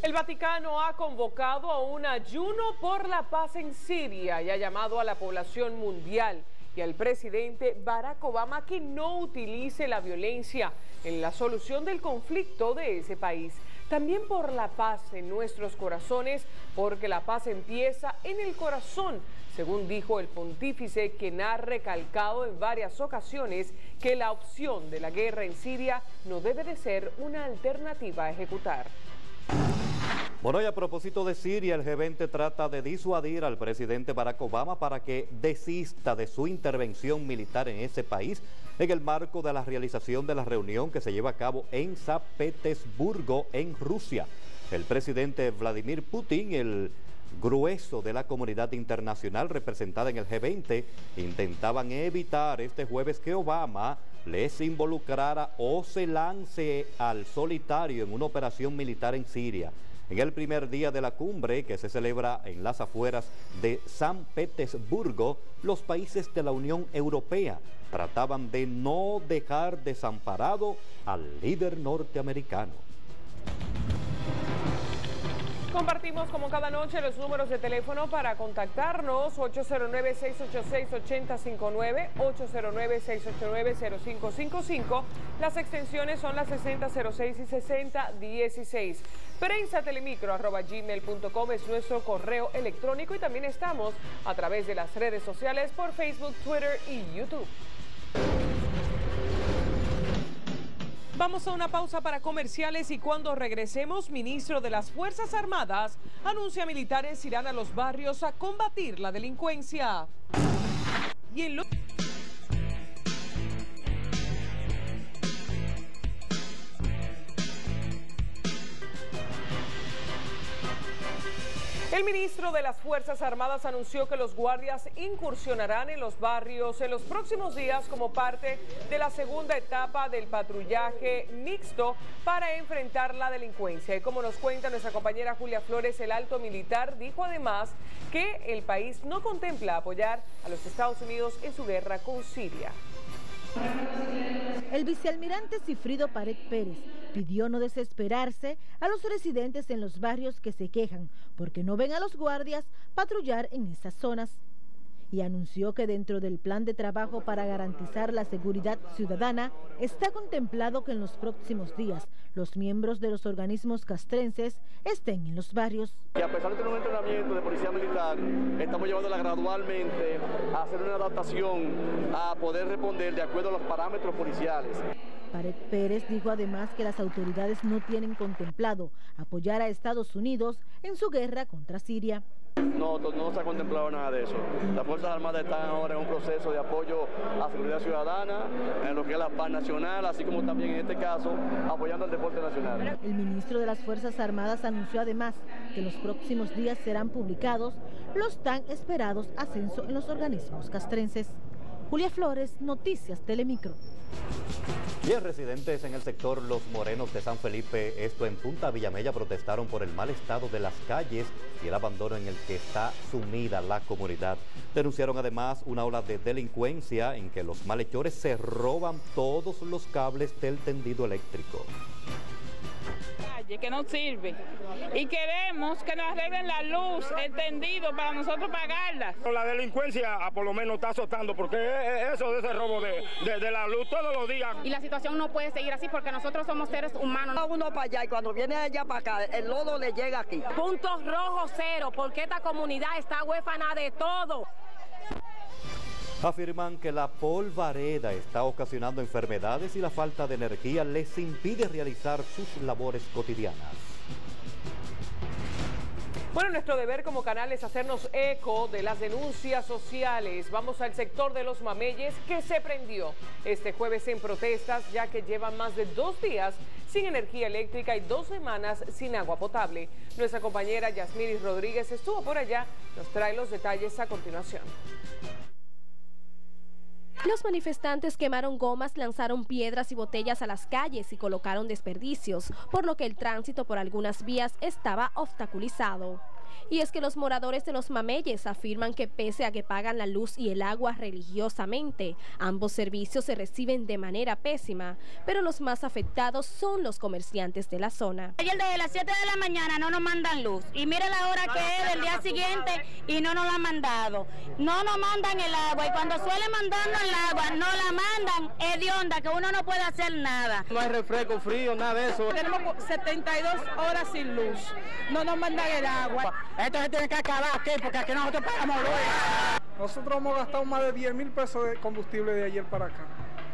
El Vaticano ha convocado a un ayuno por la paz en Siria y ha llamado a la población mundial y al presidente Barack Obama que no utilice la violencia en la solución del conflicto de ese país. También por la paz en nuestros corazones, porque la paz empieza en el corazón, según dijo el pontífice, quien ha recalcado en varias ocasiones que la opción de la guerra en Siria no debe de ser una alternativa a ejecutar. Bueno, y a propósito de Siria, el G20 trata de disuadir al presidente Barack Obama para que desista de su intervención militar en ese país en el marco de la realización de la reunión que se lleva a cabo en San Petersburgo, en Rusia. El presidente Vladimir Putin, el grueso de la comunidad internacional representada en el G20, intentaban evitar este jueves que Obama les involucrara o se lance al solitario en una operación militar en Siria. En el primer día de la cumbre, que se celebra en las afueras de San Petersburgo, los países de la Unión Europea trataban de no dejar desamparado al líder norteamericano. Compartimos como cada noche los números de teléfono para contactarnos: 809-686-8059, 809-689-0555. Las extensiones son las 6006 y 6016. Prensatelemicro@gmail.com es nuestro correo electrónico y también estamos a través de las redes sociales por Facebook, Twitter y YouTube. Vamos a una pausa para comerciales y cuando regresemos, ministro de las Fuerzas Armadas anuncia militares irán a los barrios a combatir la delincuencia. Y en El ministro de las Fuerzas Armadas anunció que los guardias incursionarán en los barrios en los próximos días como parte de la segunda etapa del patrullaje mixto para enfrentar la delincuencia. Y como nos cuenta nuestra compañera Julia Flores, el alto militar dijo además que el país no contempla apoyar a los Estados Unidos en su guerra con Siria. El vicealmirante Cifrido Pared Pérez pidió no desesperarse a los residentes en los barrios que se quejan porque no ven a los guardias patrullar en esas zonas. Y anunció que dentro del plan de trabajo para garantizar la seguridad ciudadana está contemplado que en los próximos días los miembros de los organismos castrenses estén en los barrios. Y a pesar de tener un entrenamiento de policía militar, estamos llevándola gradualmente a hacer una adaptación a poder responder de acuerdo a los parámetros policiales. Pared Pérez dijo además que las autoridades no tienen contemplado apoyar a Estados Unidos en su guerra contra Siria. No se ha contemplado nada de eso. Las Fuerzas Armadas están ahora en un proceso de apoyo a la seguridad ciudadana, en lo que es la paz nacional, así como también en este caso apoyando al deporte nacional. El ministro de las Fuerzas Armadas anunció además que en los próximos días serán publicados los tan esperados ascensos en los organismos castrenses. Julia Flores, Noticias Telemicro. 10 residentes en el sector Los Morenos de San Felipe, esto en Punta Villamella, protestaron por el mal estado de las calles y el abandono en el que está sumida la comunidad. Denunciaron además una ola de delincuencia en que los malhechores se roban todos los cables del tendido eléctrico. Que no sirve y queremos que nos arreglen la luz, el tendido para nosotros pagarla. La delincuencia por lo menos está azotando porque eso de ese robo de la luz todos los días. Y la situación no puede seguir así porque nosotros somos seres humanos. Uno para allá y cuando viene allá para acá el lodo le llega aquí. Puntos rojos cero porque esta comunidad está huérfana de todo. Afirman que la polvareda está ocasionando enfermedades y la falta de energía les impide realizar sus labores cotidianas. Bueno, nuestro deber como canal es hacernos eco de las denuncias sociales. Vamos al sector de Los Mameyes, que se prendió este jueves en protestas, ya que llevan más de 2 días sin energía eléctrica y 2 semanas sin agua potable. Nuestra compañera Yasmiris Rodríguez estuvo por allá, nos trae los detalles a continuación. Los manifestantes quemaron gomas, lanzaron piedras y botellas a las calles y colocaron desperdicios, por lo que el tránsito por algunas vías estaba obstaculizado. Y es que los moradores de Los Mameyes afirman que pese a que pagan la luz y el agua religiosamente, ambos servicios se reciben de manera pésima, pero los más afectados son los comerciantes de la zona. Ayer desde las 7 de la mañana no nos mandan luz y mire la hora que es del día siguiente y no nos la han mandado. No nos mandan el agua y cuando suelen mandarnos el agua no la mandan, es de onda que uno no puede hacer nada. No hay refresco, frío, nada de eso. Tenemos 72 horas sin luz, no nos mandan el agua. Esto se tiene que acabar aquí porque aquí nosotros pagamos luz. Nosotros hemos gastado más de 10.000 pesos de combustible de ayer para acá.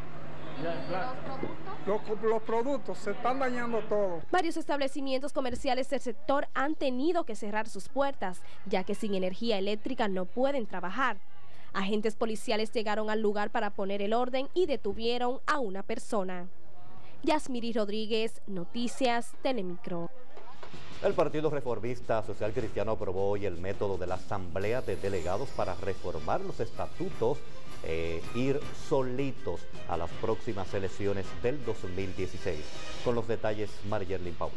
Los productos se están dañando todo. Varios establecimientos comerciales del sector han tenido que cerrar sus puertas, ya que sin energía eléctrica no pueden trabajar. Agentes policiales llegaron al lugar para poner el orden y detuvieron a una persona. Yasmiri Rodríguez, Noticias Telemicro. El Partido Reformista Social Cristiano aprobó hoy el método de la Asamblea de Delegados para reformar los estatutos e ir solitos a las próximas elecciones del 2016. Con los detalles, Margerlin Paula.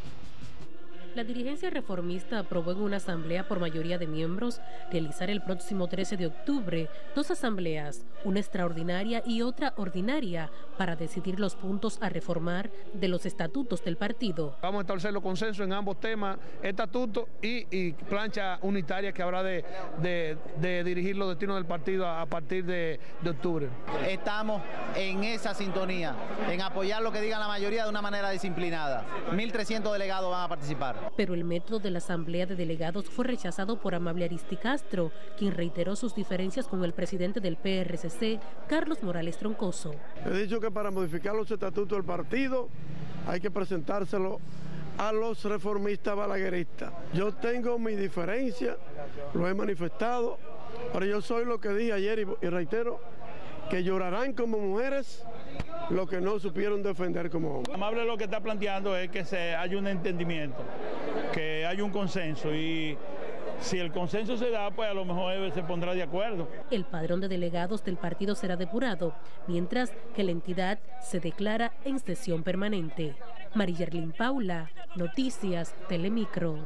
La dirigencia reformista aprobó en una asamblea por mayoría de miembros realizar el próximo 13 de octubre 2 asambleas, una extraordinaria y otra ordinaria, para decidir los puntos a reformar de los estatutos del partido. Vamos a establecer los consensos en ambos temas, estatuto y plancha unitaria que habrá de dirigir los destinos del partido a partir de octubre. Estamos en esa sintonía, en apoyar lo que digan la mayoría de una manera disciplinada. 1.300 delegados van a participar. Pero el método de la Asamblea de Delegados fue rechazado por Amable Aristi Castro, quien reiteró sus diferencias con el presidente del PRCC, Carlos Morales Troncoso. He dicho que para modificar los estatutos del partido hay que presentárselo a los reformistas balagueristas. Yo tengo mi diferencia, lo he manifestado, pero yo soy lo que dije ayer y reitero, que llorarán como mujeres lo que no supieron defender como hombres. Amable lo que está planteando es que haya un entendimiento, que haya un consenso y si el consenso se da, pues a lo mejor se pondrá de acuerdo. El padrón de delegados del partido será depurado, mientras que la entidad se declara en sesión permanente. Margerlin Paula, Noticias Telemicro.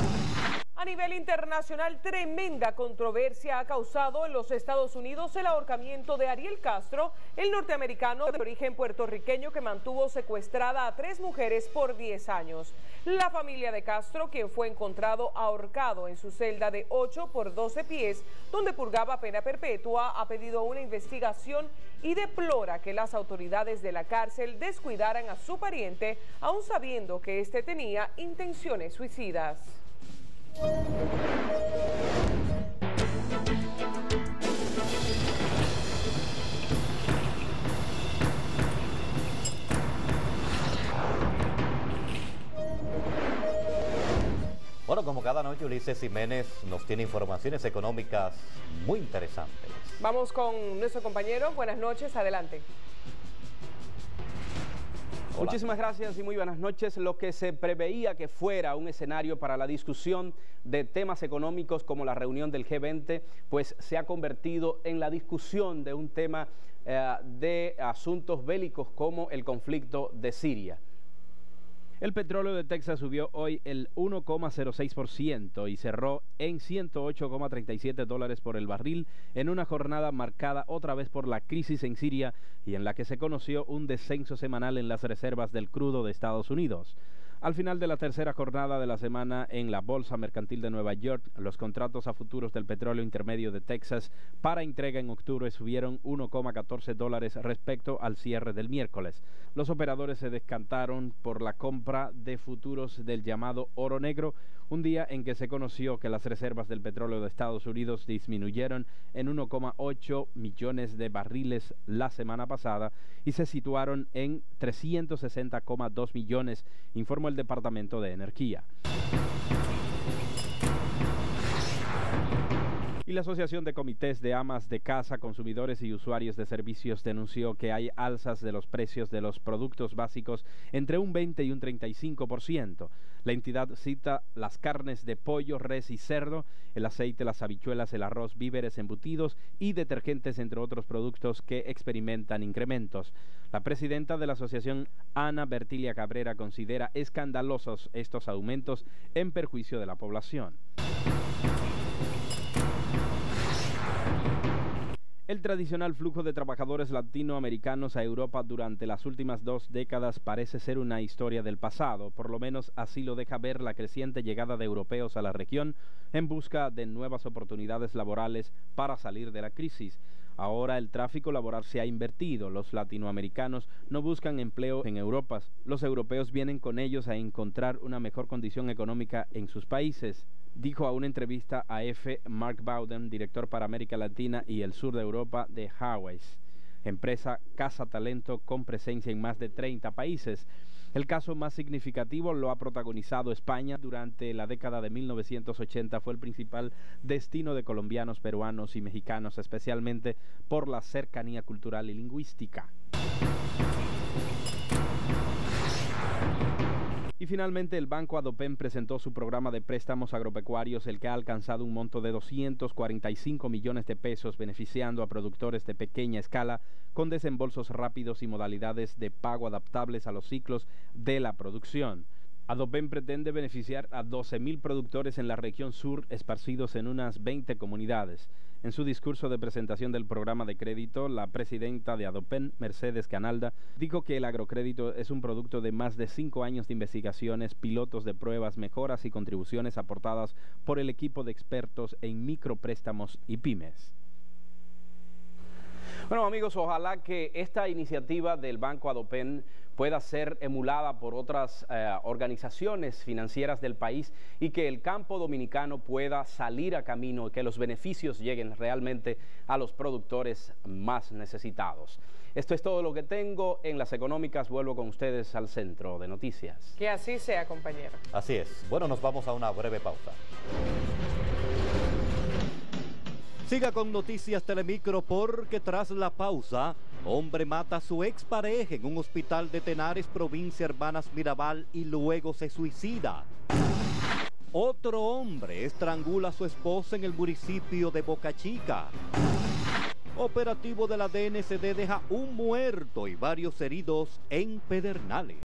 A nivel internacional, tremenda controversia ha causado en los Estados Unidos el ahorcamiento de Ariel Castro, el norteamericano de origen puertorriqueño que mantuvo secuestrada a 3 mujeres por 10 años. La familia de Castro, quien fue encontrado ahorcado en su celda de 8 por 12 pies, donde purgaba pena perpetua, ha pedido una investigación y deplora que las autoridades de la cárcel descuidaran a su pariente, aun sabiendo que éste tenía intenciones suicidas. Bueno, como cada noche, Ulises Jiménez nos tiene informaciones económicas muy interesantes. Vamos con nuestro compañero. Buenas noches, adelante. Hola. Muchísimas gracias y muy buenas noches. Lo que se preveía que fuera un escenario para la discusión de temas económicos como la reunión del G20, pues se ha convertido en la discusión de un tema de asuntos bélicos como el conflicto de Siria. El petróleo de Texas subió hoy el 1,06% y cerró en $108,37 por el barril en una jornada marcada otra vez por la crisis en Siria y en la que se conoció un descenso semanal en las reservas del crudo de Estados Unidos. Al final de la tercera jornada de la semana en la Bolsa Mercantil de Nueva York, los contratos a futuros del petróleo intermedio de Texas para entrega en octubre subieron $1,14 respecto al cierre del miércoles. Los operadores se decantaron por la compra de futuros del llamado oro negro, un día en que se conoció que las reservas del petróleo de Estados Unidos disminuyeron en 1,8 millones de barriles la semana pasada y se situaron en 360,2 millones, informó el Departamento de Energía. Y la Asociación de Comités de Amas de Casa, Consumidores y Usuarios de Servicios denunció que hay alzas de los precios de los productos básicos entre un 20 y un 35%. La entidad cita las carnes de pollo, res y cerdo, el aceite, las habichuelas, el arroz, víveres, embutidos y detergentes, entre otros productos que experimentan incrementos. La presidenta de la asociación, Ana Bertilia Cabrera, considera escandalosos estos aumentos en perjuicio de la población. El tradicional flujo de trabajadores latinoamericanos a Europa durante las últimas 2 décadas parece ser una historia del pasado, por lo menos así lo deja ver la creciente llegada de europeos a la región en busca de nuevas oportunidades laborales para salir de la crisis. Ahora el tráfico laboral se ha invertido, los latinoamericanos no buscan empleo en Europa, los europeos vienen con ellos a encontrar una mejor condición económica en sus países. Dijo a una entrevista a EFE Mark Bowden, director para América Latina y el sur de Europa de Huawei's, empresa Casa Talento con presencia en más de 30 países. El caso más significativo lo ha protagonizado España. Durante la década de 1980 fue el principal destino de colombianos, peruanos y mexicanos, especialmente por la cercanía cultural y lingüística. Y finalmente el Banco Adopen presentó su programa de préstamos agropecuarios, el que ha alcanzado un monto de 245 millones de pesos, beneficiando a productores de pequeña escala con desembolsos rápidos y modalidades de pago adaptables a los ciclos de la producción. Adopen pretende beneficiar a 12.000 productores en la región sur, esparcidos en unas 20 comunidades. En su discurso de presentación del programa de crédito, la presidenta de Adopen, Mercedes Canalda, dijo que el agrocrédito es un producto de más de 5 años de investigaciones, pilotos de pruebas, mejoras y contribuciones aportadas por el equipo de expertos en micropréstamos y pymes. Bueno, amigos, ojalá que esta iniciativa del Banco Adopen pueda ser emulada por otras organizaciones financieras del país y que el campo dominicano pueda salir a camino y que los beneficios lleguen realmente a los productores más necesitados. Esto es todo lo que tengo en las económicas. Vuelvo con ustedes al centro de noticias. Que así sea, compañero. Así es. Bueno, nos vamos a una breve pausa. Siga con Noticias Telemicro porque tras la pausa, hombre mata a su expareja en un hospital de Tenares, provincia Hermanas Mirabal, y luego se suicida. Otro hombre estrangula a su esposa en el municipio de Boca Chica. Operativo de la DNCD deja un muerto y varios heridos en Pedernales.